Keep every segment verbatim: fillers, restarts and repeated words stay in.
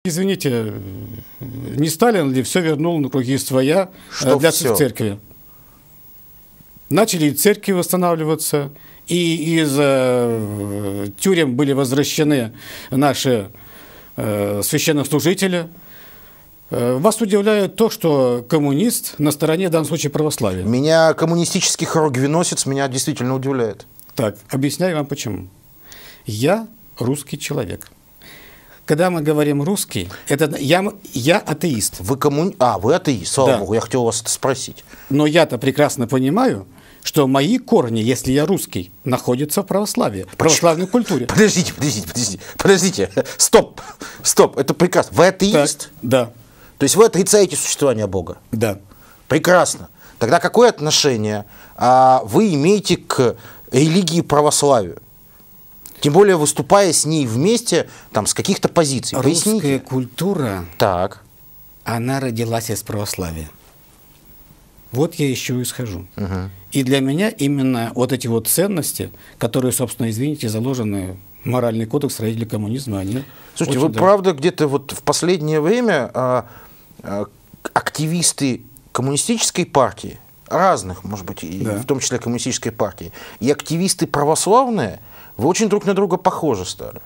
Извините, не Сталин ли все вернул на круги своя Что для все? церкви? Начали церкви восстанавливаться, и из э, тюрем были возвращены наши э, священнослужители. Э, вас удивляет то, что коммунист на стороне, в данном случае, православия. Меня коммунистический хоругвеносец меня действительно удивляет. Так, объясняю вам почему. Я русский человек. Когда мы говорим русский, это я, я атеист. Вы коммуни... А, вы атеист, слава Да. богу, я хотел вас это спросить. Но я-то прекрасно понимаю, что мои корни, если я русский, находятся в православии, в православной культуре. Подождите, подождите, подождите, подождите, стоп, стоп, это прекрасно. Вы атеист? Так, да, То есть вы отрицаете существование Бога? да. Прекрасно. Тогда какое отношение а, вы имеете к религии православию? Тем более выступая с ней вместе, там, с каких-то позиций. Русская Поясните. культура, Так. она родилась из православия. Вот я еще исхожу. Угу. И для меня именно вот эти вот ценности, которые, собственно, извините, заложены в моральный кодекс родителей коммунизма, они... Слушайте, очень вы даже- правда где-то вот в последнее время а, а, активисты коммунистической партии, разных, может быть, и Да. в том числе коммунистической партии, и активисты православные, вы очень друг на друга похожи стали.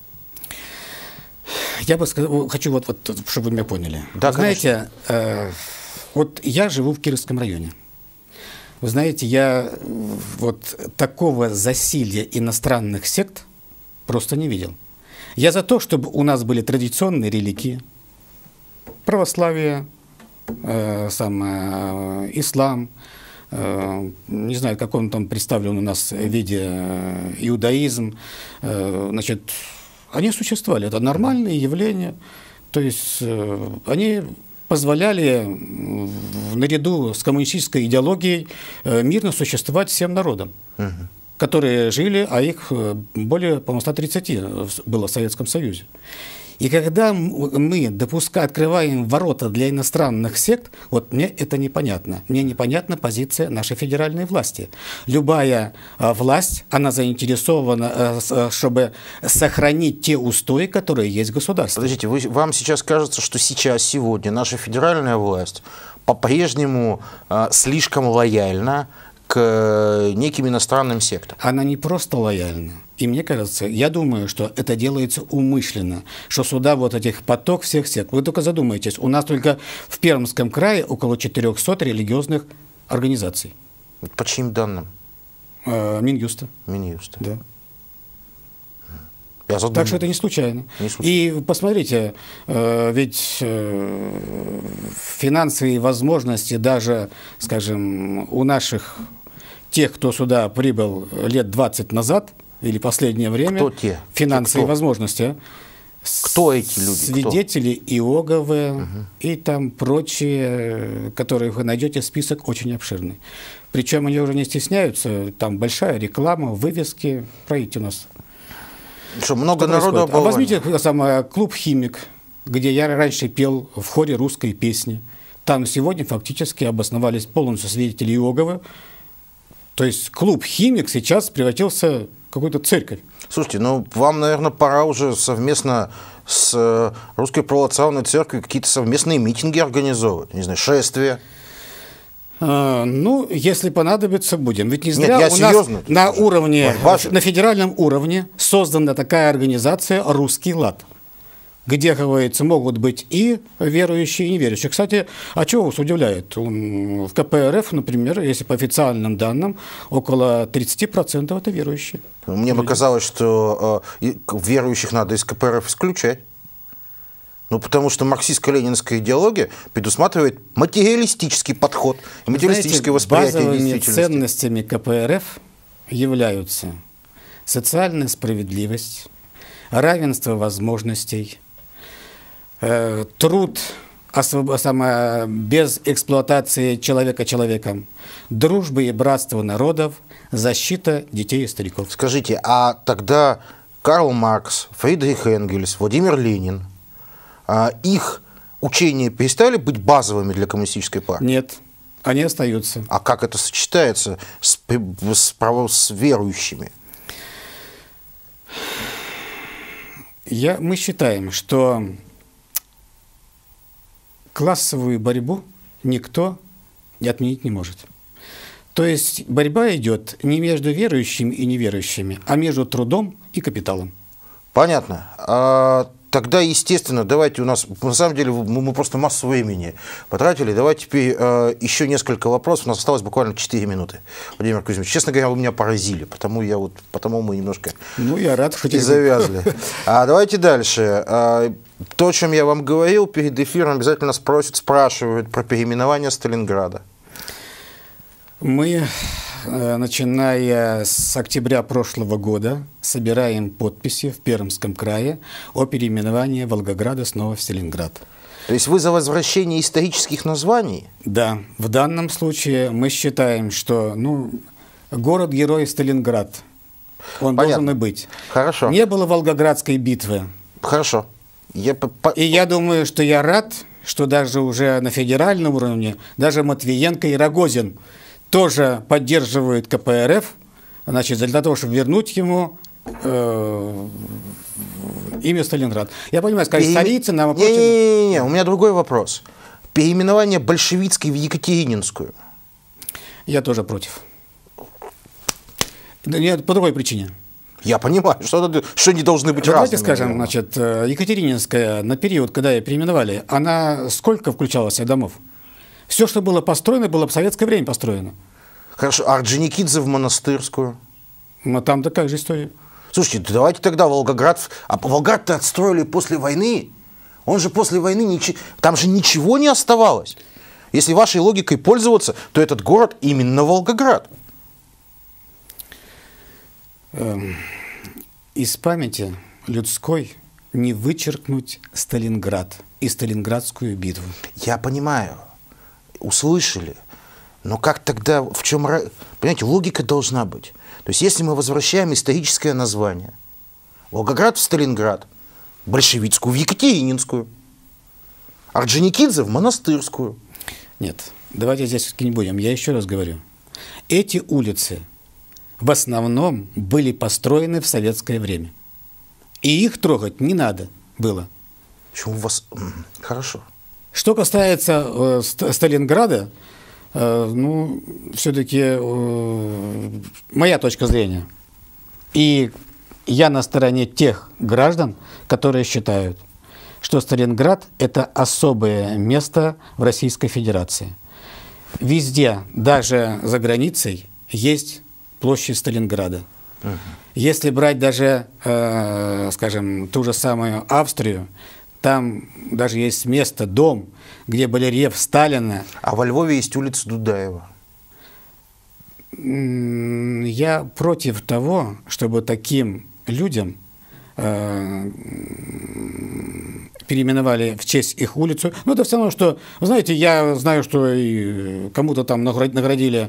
Я бы сказал, хочу вот, вот чтобы вы меня поняли. Да, Знаете, э, вот я живу в Кировском районе. Вы знаете, я э, вот такого засилья иностранных сект просто не видел. Я за то, чтобы у нас были традиционные религии, православие, э, сам, э, ислам, э, не знаю, в каком там представлен у нас виде э, иудаизм, э, значит, они существовали, это нормальные явления, то есть э, они позволяли м, наряду с коммунистической идеологией э, мирно существовать всем народам, Угу. которые жили, а их э, более, по-моему, ста тридцати было в Советском Союзе. И когда м- мы допуска, открываем ворота для иностранных сект, вот мне это непонятно. Мне непонятна позиция нашей федеральной власти. Любая а, власть, она заинтересована, а, с- а, чтобы сохранить те устои, которые есть в государстве. Подождите, вы, вам сейчас кажется, что сейчас, сегодня наша федеральная власть по-прежнему а, слишком лояльна к э, неким иностранным сектам? Она не просто лояльна. И мне кажется, я думаю, что это делается умышленно, что сюда вот этих поток всех сект. Вы только задумайтесь, у нас только в Пермском крае около четырехсот религиозных организаций. По чьим данным? Э, Минюста. Минюста. Да. Я задумался. Так что это не случайно. Не случайно. И посмотрите, э, ведь э, финансовые возможности даже, скажем, у наших тех, кто сюда прибыл лет двадцать назад или последнее время, Кто те? финансовые Кто? возможности. Кто эти люди? Кто? Свидетели Иеговы и там прочие, которые вы найдете, список очень обширный. Причем они уже не стесняются, там большая реклама, вывески. Пройдите у нас. Что, много Что народу происходит? А оболванили? возьмите самое, клуб «Химик», где я раньше пел в хоре русской песни. Там сегодня фактически обосновались полностью свидетели Иеговы. То есть клуб «Химик» сейчас превратился в какую-то церковь. Слушайте, ну вам, наверное, пора уже совместно с э, Русской Православной Церковью какие-то совместные митинги организовывать, не знаю, шествия. А, ну, если понадобится, будем. Ведь не Нет, зря я у нас серьезно. на уровне, Ваше- на федеральном уровне создана такая организация «Русский лад», где, говорится, могут быть и верующие, и неверующие. Кстати, а чего вас удивляет? Он- В ка пэ эр эф, например, если по официальным данным, около тридцати процентов это верующие. Мне бы казалось, что э, и верующих надо из ка пэ эр эф исключать. Ну, потому что марксистско-ленинская идеология предусматривает материалистический подход, и материалистическое Знаете, восприятие базовыми действительности. ценностями ка пэ эр эф являются социальная справедливость, равенство возможностей, э, труд освоб- само- без эксплуатации человека человеком, дружба и братство народов, защита детей и стариков. Скажите, а тогда Карл Маркс, Фридрих Энгельс, Владимир Ленин, а, их учения перестали быть базовыми для коммунистической партии? Нет, они остаются. А как это сочетается с, при- с, право- с верующими? Я, мы считаем, что классовую борьбу никто отменить не может. То есть борьба идет не между верующими и неверующими, а между трудом и капиталом. Понятно. А, тогда, естественно, давайте у нас, на самом деле, мы, мы просто массу времени потратили. Давайте теперь а, еще несколько вопросов. У нас осталось буквально четыре минуты. Владимир Кузьмич, честно говоря, вы меня поразили, потому, я вот, потому мы немножко ну, я рад, и завязли. А давайте дальше. А, то, о чем я вам говорил перед эфиром, обязательно спросят, спрашивают про переименование Сталинграда. Мы, начиная с октября прошлого года, собираем подписи в Пермском крае о переименовании Волгограда снова в Сталинград. То есть вы за возвращение исторических названий? Да. В данном случае мы считаем, что ну, город-герой Сталинград, он Понятно. должен и быть. Хорошо. Не было Волгоградской битвы. Хорошо. Я... И я думаю, что я рад, что даже уже на федеральном уровне, даже Матвиенко и Рогозин тоже поддерживают ка пэ эр эф, значит, для того, чтобы вернуть ему э, имя Сталинград. Я понимаю, сказать, Пере... столица нам... Не-не-не, у меня другой вопрос. Переименование большевистской в Екатерининскую. Я тоже против. Нет, по другой причине. Я понимаю, что, что они должны быть Давайте разными. скажем, значит, Екатерининская на период, когда ее переименовали, она сколько включала в себя домов? Все, что было построено, было в советское время построено. Хорошо, а Орджоникидзе в Монастырскую? Но там такая же история. Слушайте, давайте тогда Волгоград... А Волгоград-то отстроили после войны. Он же после войны... Нич... Там же ничего не оставалось. Если вашей логикой пользоваться, то этот город именно Волгоград. Эм, из памяти людской не вычеркнуть Сталинград и Сталинградскую битву. Я понимаю. Услышали. Но как тогда, в чем... Понимаете, логика должна быть. То есть, если мы возвращаем историческое название, Волгоград в Сталинград, большевицкую в Екатерининскую, Орджоникидзе в Монастырскую. Нет, давайте здесь все-таки не будем. Я еще раз говорю. Эти улицы в основном были построены в советское время. И их трогать не надо было. Почему у вас... Хорошо. Что касается э, Сталинграда, э, ну, все-таки э, моя точка зрения. И я на стороне тех граждан, которые считают, что Сталинград – это особое место в Российской Федерации. Везде, даже за границей, есть площадь Сталинграда. Uh-huh. Если брать даже, э, скажем, ту же самую Австрию, там даже есть место, дом, где барельеф Сталина. А во Львове есть улица Дудаева. Я против того, чтобы таким людям э, переименовали в честь их улицу. Ну, это все равно, что, вы знаете, я знаю, что и кому-то там наградили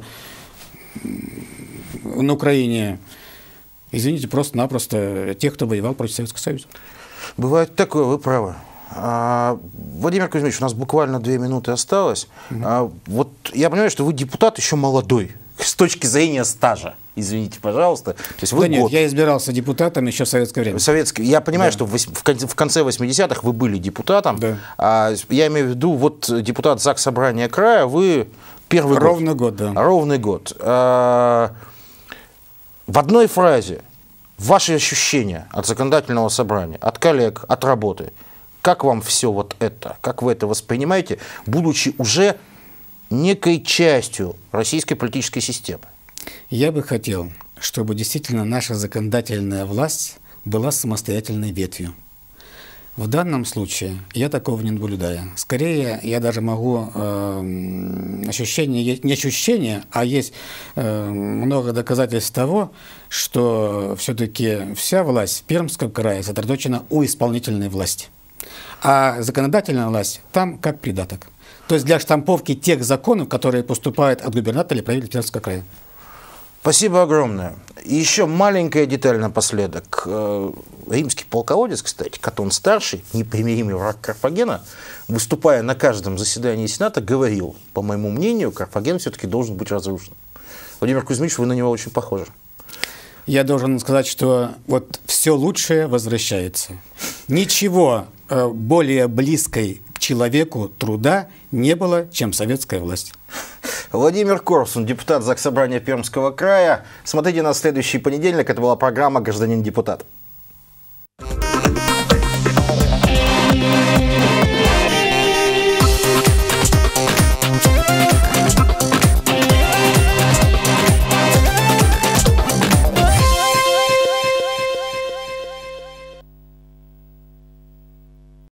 на Украине, извините, просто-напросто тех, кто воевал против Советского Союза. Бывает такое, вы правы. А, Владимир Кузьмич, у нас буквально две минуты осталось. Mm-hmm. а, вот я понимаю, что вы депутат еще молодой, с точки зрения стажа. Извините, пожалуйста. То есть вы да нет, год. я избирался депутатом еще в советское время. Советский. Я понимаю, да. что в конце восьмидесятых вы были депутатом. Да. А, я имею в виду, вот депутат ЗАГС Собрания края, вы первый Ровно год. год, да. Ровный год. А, в одной фразе ваши ощущения от законодательного собрания, от коллег, от работы, как вам все вот это, как вы это воспринимаете, будучи уже некой частью российской политической системы? Я бы хотел, чтобы действительно наша законодательная власть была самостоятельной ветвью. В данном случае я такого не наблюдаю. Скорее, я даже могу э, ощущение, не ощущение, а есть э, много доказательств того, что все-таки вся власть в Пермском крае сосредоточена у исполнительной власти. А законодательная власть там как придаток. То есть для штамповки тех законов, которые поступают от губернатора или правительства Пермского края. Спасибо огромное. И еще маленькая деталь напоследок. Римский полководец, кстати, Катон Старший, непримиримый враг Карфагена, выступая на каждом заседании Сената, говорил, по моему мнению, Карфаген все-таки должен быть разрушен. Владимир Кузьмич, вы на него очень похожи. Я должен сказать, что вот все лучшее возвращается. Ничего более близкой к человеку труда не было, чем советская власть. Владимир Корсун, депутат Заксобрания Пермского края. Смотрите нас в следующий понедельник. Это была программа «Гражданин депутат».